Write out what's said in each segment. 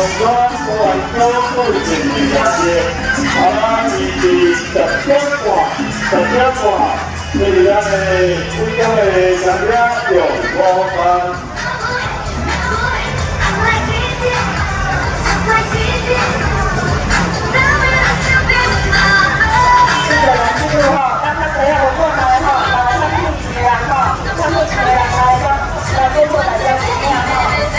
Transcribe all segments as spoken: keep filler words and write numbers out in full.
川国外交通前几下节，啊，伊是十点半，十点半，就是咱的规种的三点上午班。 这个哈，那他谁要我过来哈，来看不起人哈，看不起人来吧，来跟我大家怎么样哈？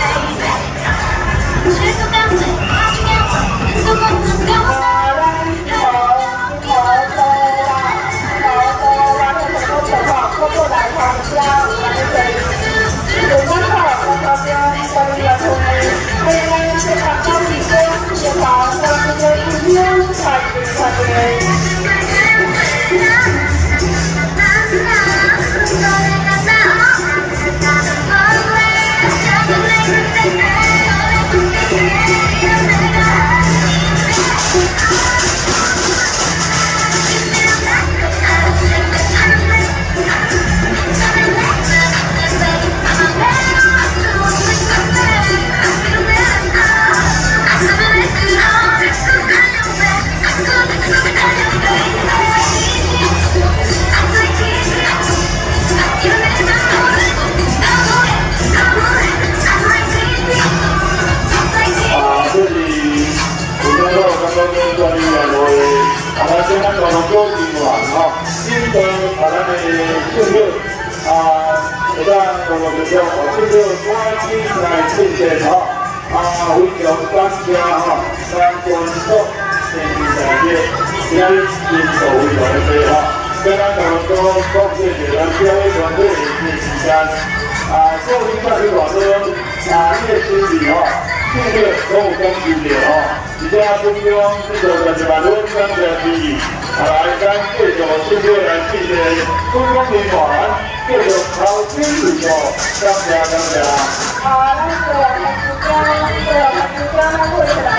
啊，来，一毛一毛多啦，一毛多啦，这很多钱哈，过过来哈，家来这里，有三号我这边这里要从可以来这场高级车，这场高级车一天才一才对。 好，那个台子标，那个台子标，那会是来